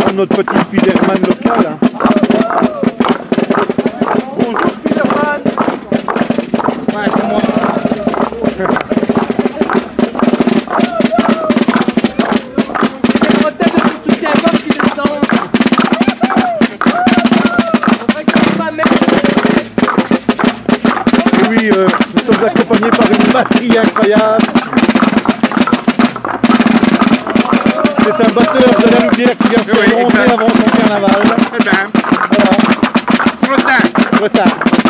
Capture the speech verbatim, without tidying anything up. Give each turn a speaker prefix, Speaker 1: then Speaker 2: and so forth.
Speaker 1: prendre notre petit Spiderman local. Hein. Bonjour Spiderman.
Speaker 2: Ouais, c'est moi. C'est des prothèses de soutien-gorge qui descendent. On va que pas mettre.
Speaker 1: Et oui, euh, nous sommes accompagnés par une batterie incroyable. C'est un batteur de la Louvière qui vient se
Speaker 3: Oui,
Speaker 1: bronzer
Speaker 3: exact.
Speaker 1: avant son carnaval.
Speaker 3: Eh bien,
Speaker 1: Voilà.
Speaker 3: trop tard.
Speaker 1: Retard.